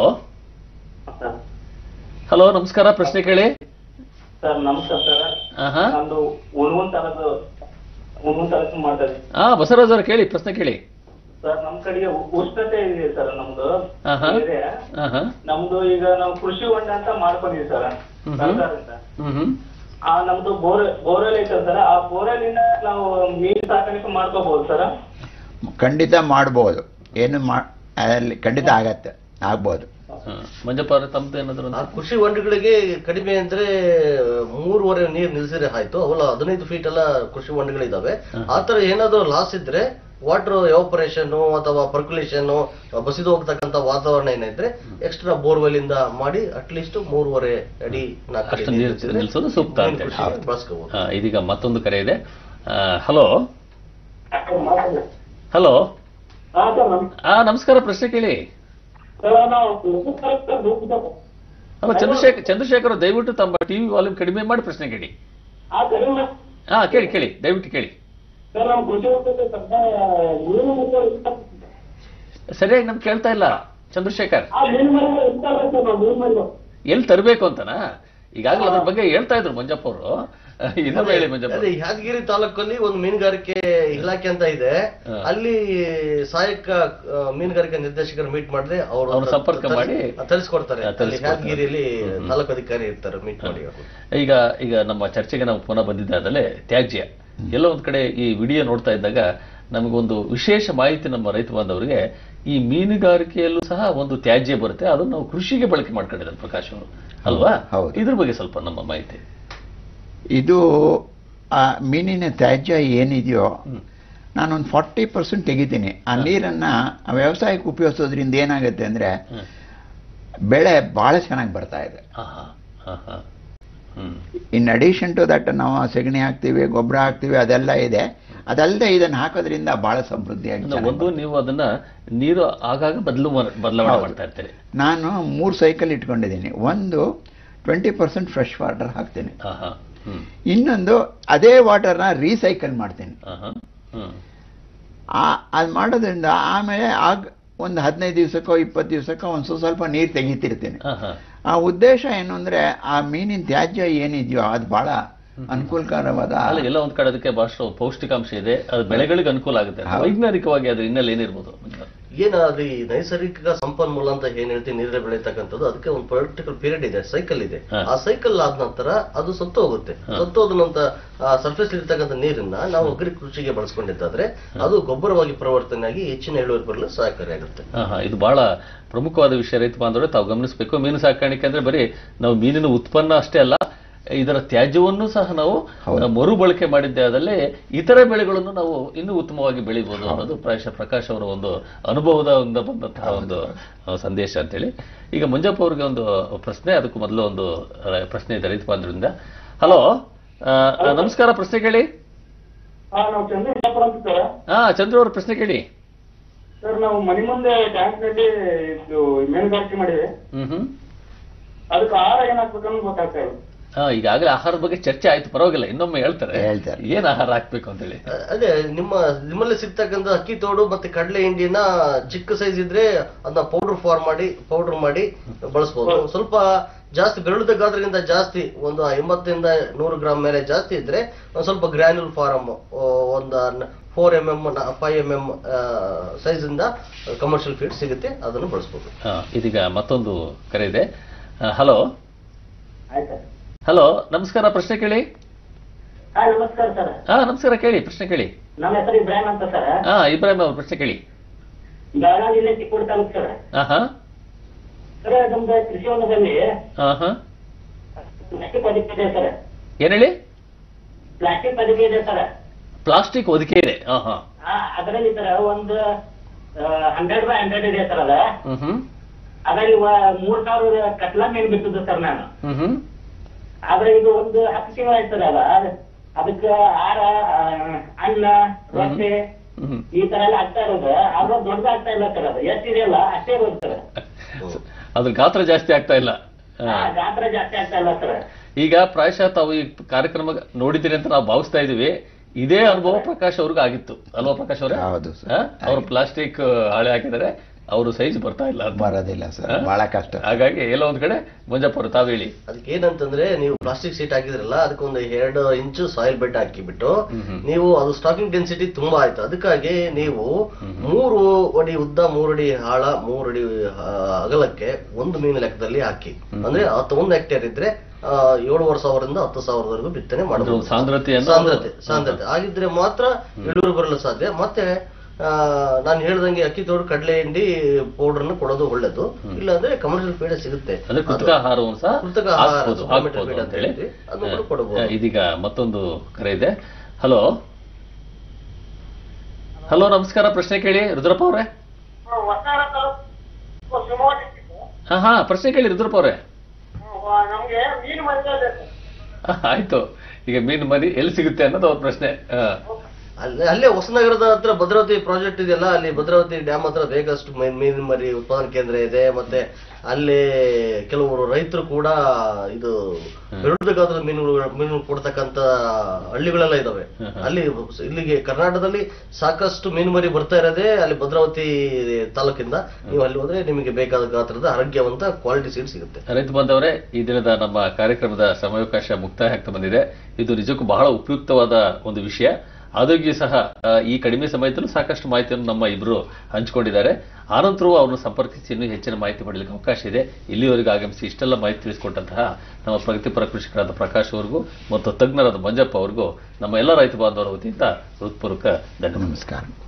Speaker 1: ಹಲೋ, ನಮಸ್ಕಾರ. ಪ್ರಶ್ನೆ ಕೇಳಿ.
Speaker 4: ಸರ್ ನಮಸ್ಕಾರ ಸರ್.
Speaker 1: ಹಾ ಹಾ
Speaker 4: ನಂದು ಉಣುವನ್ ತಾಲೂಕು ಉಣುವನ್ ತಾಲೂಕು ಮಾಡ್ತಾ ಇದೀನಿ.
Speaker 1: ಹಾ ಬಸವರಾಜ್ ಅವ್ರು ಕೇಳಿ, ಪ್ರಶ್ನೆ ಕೇಳಿ.
Speaker 4: ಸರ್ ನಮ್ ಕಡೆಗೆ ಉ- ಉಷ್ಣತೆ ಇದೆ ಸರ್ ನಮ್ದು
Speaker 1: ಹಾ ಹಾ
Speaker 4: ಏರಿಯಾ.
Speaker 1: ಹಾ ಹಾ
Speaker 4: ನಮ್ದು ಈಗ ನಾವು ಕೃಷಿ ಹೊಂಡ ಅಂತ ಮಾಡ್ಕೊಂಡಿದೀವಿ ಸರ್
Speaker 1: ಹ್ಮ್.
Speaker 4: ಸರ್ಕಾರದಿಂದ.
Speaker 1: ಹ್ಮ್ ಹ್ಮ್
Speaker 4: ಆ ನಮ್ದು ಬೋರ್ ಬೋರ್ವೆಲ್ ಐತೆ ಸರ್. ಆ ಬೋರ್ವೆಲ್ ಇಂದ ನಾವು ಮೀನು ಸಾಕಾಣಿಕೆ ಮಾಡ್ಕೋಬಹುದು ಸರ್.
Speaker 2: ಖಂಡಿತ ಮಾಡ್ಬೋದು, ಏನು ಮಾ ಅಲ್ಲಿ ಖಂಡಿತ ಆಗತ್ತೆ, ಆಗ್ಬೋದು.
Speaker 1: ಹಾ. ಮಂಜಪ್ಪ ಅವ್ರೆ, ತಮ್ದು ಏನಾದ್ರು
Speaker 3: ಆ
Speaker 1: ಅಂತ?
Speaker 3: ಕೃಷಿ ಹೊಂಡಗಳಿಗೆ ಕಡಿಮೆ ಅಂದ್ರೆ ಮೂರುವರೆ ನೀರ್ ನಿಲ್ಸಿದ್ರೆ ಆಯ್ತು. ಅವೆಲ್ಲ ಹದಿನೈದು ಫೀಟ್ ಎಲ್ಲ ಕೃಷಿ ಹೊಂಡಗಳಿದಾವೆ. ಆತರ ಏನಾದ್ರು ಲಾಸ್ ಇದ್ರೆ ವಾಟರ್ ಎವಾಪರೇಷನ್ ಅಥವಾ ಪರ್ಕ್ಯುಲೇಷನ್ ಬಸಿದು ಹೋಗ್ತಕ್ಕಂತ ವಾತಾವರಣ ಏನಿದ್ರೆ ಎಕ್ಸ್ಟ್ರಾ ಬೋರ್ವೆಲ್ ಇಂದ ಮಾಡಿ ಅಟ್ಲೀಸ್ಟ್ ಮೂರುವರೆ ಅಡಿ ನಾಲ್ಕು ಅಡಿ
Speaker 1: ಅಷ್ಟು ನೀರು
Speaker 3: ನಿಲ್ಸಿದ್ರೆ
Speaker 1: ನಿಲ್ಸೋದು ಸೂಕ್ತ ಅಂತ ಹೇಳಿ.
Speaker 3: ಕೃಷಿಗೆ ಬಳಸ್ಕೋಬಹುದು.
Speaker 1: ಹಾ, ಇದೀಗ ಮತ್ತೊಂದು ಕರೆ ಇದೆ. ಹಲೋ ಹಲೋ
Speaker 4: ಹಾ ಸರ್ ನಮ್
Speaker 1: ಹಾ ನಮಸ್ಕಾರ. ಪ್ರಶ್ನೆ ಕೇಳಿ.
Speaker 4: ಸರ್ ನಾವು
Speaker 1: ಅಲ್ಲ, ಚಂದ್ರಶೇಖರ್ ಚಂದ್ರಶೇಖರ್ ಅವ್ರು, ದಯವಿಟ್ಟು ತಮ್ಮ ಟಿವಿ ವಾಲ್ಯೂಮ್ ಕಡಿಮೆ ಮಾಡಿ ಪ್ರಶ್ನೆ ಕೇಳಿ.
Speaker 4: ಆ ಕಡಿಮೆ
Speaker 1: ಹಾ, ಕೇಳಿ ಕೇಳಿ, ದಯವಿಟ್ಟು ಕೇಳಿ.
Speaker 4: ಸರ್ ನಮ್ಮ ಕೃಷಿ ಹೊಂಡಕ್ಕೆ ಸರ್ ಮೀನು ಮರಿ
Speaker 1: ಸರಿಯಾಗಿ ನಮ್ಗೆ ಕೇಳ್ತಾ ಇಲ್ಲ ಚಂದ್ರಶೇಖರ್.
Speaker 4: ಆ ಮೀನು ಮರಿಗಳು ಇರ್ತಾವೆ ಸರ್. ನಾವು ಮೀನು ಮರಿಗಳು
Speaker 1: ಎಲ್ಲಿ ತರಬೇಕು ಅಂತನಾ? ಈಗಾಗಲೇ ಅದ್ರ ಬಗ್ಗೆ ಹೇಳ್ತಾ ಇದ್ರು ಮಂಜಪ್ಪ ಅವರು. ಇನ್ನೊಮ್ಮೆ ಹೇಳಿ ಮಂಜಪ್ಪ.
Speaker 3: ಅದೇ ಯಾದಗಿರಿ ತಾಲೂಕಲ್ಲಿ ಒಂದು ಮೀನುಗಾರಿಕೆ ಇಲಾಖೆ ಅಂತ ಇದೆ.
Speaker 1: ಹಾ.
Speaker 3: ಅಲ್ಲಿ ಸಹಾಯಕ ಆ, ಮೀನುಗಾರಿಕೆ ನಿರ್ದೇಶಕರು ಮೀಟ್ ಮಾಡಿದ್ರೆ ಅವರು
Speaker 1: ಅವ್ರು ಸಂಪರ್ಕ ಮಾಡಿ
Speaker 3: ತರಿಸ್ಕೊಡ್ತಾರೆ.
Speaker 1: ಹಾ,
Speaker 3: ಅಲ್ಲಿ
Speaker 1: ತರಿಸ್ಕೊಡ್ತಾರೆ.
Speaker 3: ಯಾದಗಿರಿಯಲ್ಲಿ ತಾಲೂಕು ಅಧಿಕಾರಿ ಇರ್ತಾರೆ, ಮೀಟ್ ಮಾಡಿ ಅವ್ರು.
Speaker 1: ಈಗ ಈಗ ನಮ್ಮ ಚರ್ಚೆಗೆ ನಾವು ಪುನಃ ಬಂದಿದ್ದಾದಲೇ ತ್ಯಾಜ್ಯ. ಎಲ್ಲೋ ಒಂದ್ ಕಡೆ ಈ ವಿಡಿಯೋ ನೋಡ್ತಾ ಇದ್ದಾಗ ನಮಗೊಂದು ವಿಶೇಷ ಮಾಹಿತಿ ನಮ್ಮ ರೈತ ಬಾಂಧವರಿಗೆ, ಈ ಮೀನುಗಾರಿಕೆಯಲ್ಲೂ ಸಹ ಒಂದು ತ್ಯಾಜ್ಯ ಬರುತ್ತೆ, ಅದನ್ನು ನಾವು ಕೃಷಿಗೆ ಬಳಕೆ ಮಾಡ್ಕೊಂಡಿದ್ದಾರೆ ಪ್ರಕಾಶ್ ಅವರು, ಅಲ್ವಾ?
Speaker 2: ಹೌದು.
Speaker 1: ಇದ್ರ ಬಗ್ಗೆ ಸ್ವಲ್ಪ ನಮ್ಮ ಮಾಹಿತಿ.
Speaker 2: ಇದು ಆ ಮೀನಿನ ತ್ಯಾಜ್ಯ ಏನಿದೆಯೋ ನಾನೊಂದು ಫಾರ್ಟಿ ಪರ್ಸೆಂಟ್ ತೆಗಿತೀನಿ. ಆ ನೀರನ್ನು ವ್ಯವಸಾಯಕ್ಕೆ ಉಪಯೋಗಿಸೋದ್ರಿಂದ ಏನಾಗುತ್ತೆ ಅಂದರೆ ಬೆಳೆ ಭಾಳ ಚೆನ್ನಾಗಿ ಬರ್ತಾ ಇದೆ.
Speaker 1: ಹಾ ಹಾ ಹಾ ಹಾ hmm
Speaker 2: in addition to that ನಾವು ಸೆಗಣಿ ಹಾಕ್ತೀವಿ, ಗೊಬ್ಬರ ಹಾಕ್ತೀವಿ, ಅದೆಲ್ಲ ಇದೆ. ಅದಲ್ಲದೆ ಇದನ್ನು ಹಾಕೋದ್ರಿಂದ ಭಾಳ ಸಮೃದ್ಧಿಯಾಗಿ
Speaker 1: ಅಂದ್ರೆ
Speaker 2: ಚೆನ್ನಾಗಿ
Speaker 1: ಒಂದು ನೀವು ಅದನ್ನ ನೀರು ಆಗಾಗ ಬದಲು ಬದಲಾವಣೆ
Speaker 2: ಹೌದು.
Speaker 1: ಮಾಡ್ತಾ ಇರ್ತೀರಿ.
Speaker 2: ನಾನು ಮೂರು ಸೈಕಲ್ ಇಟ್ಕೊಂಡಿದ್ದೀನಿ. ಒಂದು ಟ್ವೆಂಟಿ ಪರ್ಸೆಂಟ್ ಫ್ರೆಶ್ ವಾಟರ್ ಹಾಕ್ತೀನಿ.
Speaker 1: ಹಾ ಹಾ ಹ್ಮ್
Speaker 2: ಇನ್ನೊಂದು ಅದೇ ವಾಟರ್ನ ರೀಸೈಕಲ್ ಮಾಡ್ತೀನಿ.
Speaker 1: ಹಾ ಹಾ ಹ್ಮ್
Speaker 2: ಆ ಅದು ಮಾಡೋದ್ರಿಂದ ಆಮೇಲೆ ಆಗ ಒಂದು ಹದಿನೈದು ದಿವಸಕ್ಕೋ ಇಪ್ಪತ್ತು ದಿವಸಕ್ಕೋ ಒಂದು ಸ್ವಲ್ಪ ಸ್ವಲ್ಪ ನೀರು ತೆಗಿತಿರ್ತೀನಿ.
Speaker 1: ಹಾ ಹಾ
Speaker 2: ಆ ಉದ್ದೇಶ ಏನು ಅಂದರೆ ಆ ಮೀನಿನ ತ್ಯಾಜ್ಯ ಏನಿದೆಯೋ ಅದು ಭಾಳ ಅನುಕೂಲಕರವಾದ
Speaker 1: ಅಲ್ಲ ಎಲ್ಲ ಒಂದ್ ಕಡೆ ಅದಕ್ಕೆ ಬಹಳಷ್ಟು ಪೌಷ್ಟಿಕಾಂಶ ಇದೆ, ಅದು ಬೆಳೆಗಳಿಗೆ ಅನುಕೂಲ ಆಗುತ್ತೆ. ವೈಜ್ಞಾನಿಕವಾಗಿ ಅದ್ರ ಹಿನ್ನೆಲೆ ಏನಿರ್ಬೋದು?
Speaker 3: ಏನ ಅದು ಈ ನೈಸರ್ಗಿಕ ಸಂಪನ್ಮೂಲ ಅಂತ ಏನ್ ಹೇಳ್ತೀವಿ, ನೀರೇ ಬೆಳೀತಕ್ಕಂಥದ್ದು, ಅದಕ್ಕೆ ಒಂದು ಪರ್ಟಿಕ್ಯುಲರ್ ಪೀರಿಯಡ್ ಇದೆ, ಸೈಕಲ್ ಇದೆ. ಆ ಸೈಕಲ್ ಆದ ನಂತರ ಅದು ಸತ್ತು ಹೋಗುತ್ತೆ. ಸತ್ತು ಹೋದ ನಂತರ ಸರ್ಫೇಸ್ ಇರ್ತಕ್ಕಂಥ ನೀರನ್ನ ನಾವು ಅಗ್ರಿ ಕೃಷಿಗೆ ಬಳಸ್ಕೊಂಡಿದ್ದಾದ್ರೆ ಅದು ಗೊಬ್ಬರವಾಗಿ ಪರಿವರ್ತನೆಯಾಗಿ ಹೆಚ್ಚಿನ ಇಳುವರಿ ಬರಲು ಸಹಕಾರಿಯಾಗುತ್ತೆ.
Speaker 1: ಇದು ಬಹಳ ಪ್ರಮುಖವಾದ ವಿಷಯ. ರೈತ ಬಾಂಧವರೇ ತಾವು ಗಮನಿಸಬೇಕು. ಮೀನು ಸಾಕಾಣಿಕೆ ಅಂದ್ರೆ ಬರೀ ನಾವು ಮೀನಿನ ಉತ್ಪನ್ನ ಅಷ್ಟೇ ಅಲ್ಲ, ಇದರ ತ್ಯಾಜ್ಯವನ್ನು ಸಹ ನಾವು ಮರುಬಳಕೆ ಮಾಡಿದ್ದೇ ಆದಲ್ಲಿ ಇತರೆ ಬೆಳೆಗಳನ್ನು ನಾವು ಇನ್ನೂ ಉತ್ತಮವಾಗಿ ಬೆಳಿಬಹುದು ಅನ್ನೋದು ಪ್ರಾಯಶಃ ಪ್ರಕಾಶ್ ಅವರ ಒಂದು ಅನುಭವದಿಂದ ಬಂದಂತಹ ಒಂದು ಸಂದೇಶ ಅಂತೇಳಿ. ಈಗ ಮಂಜಪ್ಪ ಅವ್ರಿಗೆ ಒಂದು ಪ್ರಶ್ನೆ, ಅದಕ್ಕೂ ಮೊದಲು ಒಂದು ಪ್ರಶ್ನೆ ಇದೆ ರೈತ ಬಾಂಧವರಿಂದ. ಹಲೋ, ನಮಸ್ಕಾರ, ಪ್ರಶ್ನೆ ಕೇಳಿ. ಹಾ, ಚಂದ್ರ ಅವ್ರ ಪ್ರಶ್ನೆ ಕೇಳಿ.
Speaker 4: ಸರ್, ನಾವು ಮನೆ ಮುಂದೆ ಟ್ಯಾಂಕ್ ನಲ್ಲಿ ಮೀನುಗಾರಿಕೆ ಮಾಡಿವಿ.
Speaker 1: ಹ್ಮ್ ಹ್ಮ್
Speaker 4: ಅದಕ್ಕೆ ಆಹಾರ ಏನಾಗ್ಬೇಕನ್ನೋದು ಗೊತ್ತಾಗ್ತಾ ಇಲ್ಲ.
Speaker 1: ಹಾ, ಈಗಾಗಲೇ ಆಹಾರದ ಬಗ್ಗೆ ಚರ್ಚೆ ಆಯ್ತು, ಪರವಾಗಿಲ್ಲ, ಇನ್ನೊಮ್ಮೆ ಹೇಳ್ತಾರೆ ಏನ್ ಆಹಾರ ಹಾಕ್ಬೇಕು ಅಂತ ಹೇಳಿ.
Speaker 3: ಅದೇ ನಿಮ್ಮ ನಿಮ್ಮಲ್ಲಿ ಸಿಗ್ತಕ್ಕಂಥ ಅಕ್ಕಿ ತೋಡು ಮತ್ತೆ ಕಡಲೆ ಹಿಂಡಿನ ಚಿಕ್ಕ ಸೈಜ್ ಇದ್ರೆ ಅದನ್ನ ಪೌಡರ್ ಫಾರ್ಮ್ ಮಾಡಿ ಪೌಡರ್ ಮಾಡಿ ಬಳಸಬಹುದು. ಸ್ವಲ್ಪ ಜಾಸ್ತಿ ಬೆರಳುದ ಗಾತ್ರಕ್ಕಿಂತ ಜಾಸ್ತಿ ಒಂದು ಎಂಬತ್ತರಿಂದ ನೂರು ಗ್ರಾಮ್ ಮೇಲೆ ಜಾಸ್ತಿ ಇದ್ರೆ ಒಂದ್ ಸ್ವಲ್ಪ ಗ್ರ್ಯಾನ್ಯುಲ್ ಫಾರಮ್ ಒಂದು four M M five M M size ಇಂದ ಕಮರ್ಷಿಯಲ್ ಫೀಡ್ ಸಿಗುತ್ತೆ, ಅದನ್ನು ಬಳಸಬಹುದು.
Speaker 1: ಇದೀಗ ಮತ್ತೊಂದು ಕರೆ ಇದೆ. ಹಲೋ ಹಲೋ, ನಮಸ್ಕಾರ, ಪ್ರಶ್ನೆ ಕೇಳಿ.
Speaker 4: ನಮಸ್ಕಾರ ಸರ್.
Speaker 1: ಹಾ, ನಮಸ್ಕಾರ, ಕೇಳಿ, ಪ್ರಶ್ನೆ ಕೇಳಿ.
Speaker 4: ನಮ್ಮ ಹೆಸರು ಇಬ್ರಾಹಿಂ ಅಂತ ಸರ್.
Speaker 1: ಹಾ, ಇಬ್ರಾಹಿಂ ಅವ್ರ ಪ್ರಶ್ನೆ ಕೇಳಿ.
Speaker 4: ಬೆಳಗಾವಿ ಜಿಲ್ಲೆ ಚಿಕ್ಕೋಡಿ ತಾಲೂಕು ಸರ್.
Speaker 1: ಹಾ ಹಾ
Speaker 4: ಸರ್, ನಮ್ದು ಕೃಷಿ ಹೊಂಡದಲ್ಲಿ
Speaker 1: ಹಾ ಹಾ
Speaker 4: ಪ್ಲಾಸ್ಟಿಕ್ ಹೊದಿಕೆ ಇದೆ ಸರ್.
Speaker 1: ಏನ್ ಹೇಳಿ?
Speaker 4: ಪ್ಲಾಸ್ಟಿಕ್ ಹೊದಿಕೆ ಇದೆ ಸರ್.
Speaker 1: ಪ್ಲಾಸ್ಟಿಕ್ ಹೊದಿಕೆ ಇದೆ. ಹಾ ಹಾ
Speaker 4: ಅದರಲ್ಲಿ ಸರ್ ಒಂದು ಹಂಡ್ರೆಡ್ ಬೈ ಹಂಡ್ರೆಡ್ ಇದೆ ಸರ್. ಅದ
Speaker 1: ಹ್ಮ್ ಹ್ಮ್
Speaker 4: ಅದರಲ್ಲಿ ಮೂರ್ ಸಾವಿರ ಕಟ್ಲಾ ಮೀನು ಬಿಟ್ಟಿದ್ದು ಸರ್ ನಾನು.
Speaker 1: ಹ್ಮ್ ಹ್ಮ್
Speaker 4: ಆದ್ರೆ ಇದು ಒಂದು ಹತ್ತು ತಿಂಗಳು ಆಯ್ತದ. ಅದ ಅದಕ್ಕೆ ಆಹಾರ, ಅನ್ನ, ರೊಟ್ಟಿ ಈ ತರ ಎಲ್ಲ ಆಗ್ತಾ ಇರೋದು. ಆದ್ರೆ ದೊಡ್ಡದಾಗ್ತಾ ಇಲ್ಲ ಸರ್. ಅದು ಎಷ್ಟಿದೆಯಲ್ಲ ಅಷ್ಟೇ ಇರೋದು ಸರ್.
Speaker 1: ಅದ್ರ ಗಾತ್ರ ಜಾಸ್ತಿ ಆಗ್ತಾ ಇಲ್ಲ.
Speaker 4: ಗಾತ್ರ ಜಾಸ್ತಿ ಆಗ್ತಾ ಇಲ್ಲ ಸರ್.
Speaker 1: ಈಗ ಪ್ರಾಯಶಃ ತಾವು ಈ ಕಾರ್ಯಕ್ರಮ ನೋಡಿದ್ದೀರಿ ಅಂತ ನಾವು ಭಾವಿಸ್ತಾ ಇದೀವಿ. ಇದೇ ಅನುಭವ ಪ್ರಕಾಶ್ ಅವ್ರಿಗೆ ಆಗಿತ್ತು ಅಲ್ವಾ ಪ್ರಕಾಶ್ ಅವರೇ? ಅವರು ಪ್ಲಾಸ್ಟಿಕ್ ಹಾಳೆ ಹಾಕಿದರೆ ಅವರು ಸೈಜ್ ಬರ್ತಾ ಇಲ್ಲ,
Speaker 2: ಬರೋದಿಲ್ಲ ಸರ್, ಬಹಳ ಕಷ್ಟ.
Speaker 1: ಹಾಗಾಗಿ ಎಲ್ಲ ಒಂದ್ ಕಡೆ ಮಂಜಪ್ಪ ಅವರು ತಾವು ಹೇಳಿ.
Speaker 3: ಅದಕ್ಕೆ ಏನಂತಂದ್ರೆ, ನೀವು ಪ್ಲಾಸ್ಟಿಕ್ ಶೀಟ್ ಹಾಕಿದ್ರಲ್ಲ, ಅದಕ್ಕೊಂದು ಎರಡು ಇಂಚು ಸಾಯಿಲ್ ಬೆಡ್ ಹಾಕಿಬಿಟ್ಟು ನೀವು ಅದು ಸ್ಟಾಕಿಂಗ್ ಡೆನ್ಸಿಟಿ ತುಂಬಾ ಆಯ್ತು. ಅದಕ್ಕಾಗಿ ನೀವು ಮೂರು ಅಡಿ ಉದ್ದ, ಮೂರು ಅಡಿ ಆಳ, ಮೂರು ಅಡಿ ಅಗಲಕ್ಕೆ ಒಂದು ಮೀನು ಲೆಕ್ಕದಲ್ಲಿ ಹಾಕಿ. ಅಂದ್ರೆ ಒಂದು ಹೆಕ್ಟೇರ್ ಇದ್ರೆ ಏಳುವರೆ ಸಾವಿರದಿಂದ ಹತ್ತು ಸಾವಿರದವರೆಗೂ ಬಿತ್ತನೆ ಮಾಡಬಹುದು.
Speaker 1: ಸಾಂದ್ರತೆ
Speaker 3: ಸಾಂದ್ರತೆ ಸಾಂದ್ರತೆ ಆಗಿದ್ರೆ ಮಾತ್ರ ಇಳುವರಿ ಬರಲು ಸಾಧ್ಯ. ಮತ್ತೆ ನಾನು ಹೇಳ್ದಂಗೆ ಅಕ್ಕಿ ತೋಡು, ಕಡಲೆ ಹಿಂಡಿ ಪೌಡರ್ ನ ಕೊಡೋದು ಒಳ್ಳೇದು. ಇಲ್ಲಾಂದ್ರೆ ಕಮರ್ಷಿಯಲ್ ಫೀಡ್ ಸಿಗುತ್ತೆ,
Speaker 1: ಕೃತಕ ಆಹಾರವನ್ನು ಸಹ
Speaker 3: ಕೃತಕ ಆಹಾರ ಅಂತ ಹೇಳಿ ಅದನ್ನು ಕೊಡಬಹುದು.
Speaker 1: ಇದೀಗ ಮತ್ತೊಂದು ಕರೆ ಇದೆ. ಹಲೋ ಹಲೋ, ನಮಸ್ಕಾರ, ಪ್ರಶ್ನೆ ಕೇಳಿ ರುದ್ರಪ್ಪ ಅವರೇ. ಹಾ ಹಾ ಪ್ರಶ್ನೆ ಕೇಳಿ ರುದ್ರಪ್ಪ ಅವರೇ. ಆಯ್ತು, ಈಗ ಮೀನು ಮರಿ ಎಲ್ಲಿ ಸಿಗುತ್ತೆ ಅನ್ನೋದು ಅವ್ರ ಪ್ರಶ್ನೆ.
Speaker 3: ಅಲ್ಲೇ ಅಲ್ಲೇ ಹೊಸನಗರದ ಹತ್ರ ಭದ್ರಾವತಿ ಪ್ರಾಜೆಕ್ಟ್ ಇದೆಯಲ್ಲ, ಅಲ್ಲಿ ಭದ್ರಾವತಿ ಡ್ಯಾಮ್ ಹತ್ರ ಬೇಕಷ್ಟು ಮೀನು ಮರಿ ಉತ್ಪಾದನಾ ಕೇಂದ್ರ ಇದೆ. ಮತ್ತೆ ಅಲ್ಲಿ ಕೆಲವರು ರೈತರು ಕೂಡ ಇದು ಬೆರಳುದ ಗಾತ್ರದ ಮೀನುಗಳು ಮೀನು ಕೊಡ್ತಕ್ಕಂತ ಹಳ್ಳಿಗಳೆಲ್ಲ ಇದಾವೆ. ಅಲ್ಲಿ ಇಲ್ಲಿಗೆ ಕರ್ನಾಟಕದಲ್ಲಿ ಸಾಕಷ್ಟು ಮೀನು ಮರಿ ಬರ್ತಾ ಇರೋದೇ ಅಲ್ಲಿ ಭದ್ರಾವತಿ ತಾಲೂಕಿಂದ. ನೀವು ಅಲ್ಲಿ ಹೋದ್ರೆ ನಿಮಗೆ ಬೇಕಾದ ಗಾತ್ರದ ಆರೋಗ್ಯವಂತ ಕ್ವಾಲಿಟಿ ಸೀಡ್ ಸಿಗುತ್ತೆ.
Speaker 1: ರೈತ ಬಾಂಧವರೇ, ಈ ದಿನದ ನಮ್ಮ ಕಾರ್ಯಕ್ರಮದ ಸಮಯಾವಕಾಶ ಮುಕ್ತಾಯ ಆಗ್ತಾ ಬಂದಿದೆ. ಇದು ನಿಜಕ್ಕೂ ಬಹಳ ಉಪಯುಕ್ತವಾದ ಒಂದು ವಿಷಯ. ಆದಾಗ್ಯೂ ಸಹ ಈ ಕಡಿಮೆ ಸಮಯದಲ್ಲೂ ಸಾಕಷ್ಟು ಮಾಹಿತಿಯನ್ನು ನಮ್ಮ ಇಬ್ಬರು ಹಂಚಿಕೊಂಡಿದ್ದಾರೆ. ಆನಂತರವೂ ಅವರನ್ನು ಸಂಪರ್ಕಿಸಿ ಇನ್ನೂ ಹೆಚ್ಚಿನ ಮಾಹಿತಿ ಪಡೆಯಲಿಕ್ಕೆ ಅವಕಾಶ ಇದೆ. ಇಲ್ಲಿವರೆಗೂ ಆಗಮಿಸಿ ಇಷ್ಟೆಲ್ಲ ಮಾಹಿತಿ ತಿಳಿಸಿಕೊಟ್ಟಂತಹ ನಮ್ಮ ಪ್ರಗತಿಪರ ಕೃಷಿಕರಾದ ಪ್ರಕಾಶ್ ಅವರಿಗೂ ಮತ್ತು ತಜ್ಞರಾದ ಮಂಜಪ್ಪ ಅವರಿಗೂ ನಮ್ಮ ಎಲ್ಲ ರೈತ ಬಾಂಧವರ ವತಿಯಿಂದ ಹೃತ್ಪೂರ್ವಕ ಧನ್ಯವಾದ.
Speaker 2: ನಮಸ್ಕಾರ.